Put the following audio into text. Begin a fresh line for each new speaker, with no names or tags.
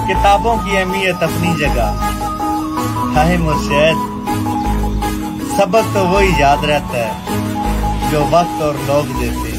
किताबों की अहमियत अपनी जगह। हाय मुर्शिद, सबक तो वही याद रहता है जो वक्त और लोग देते।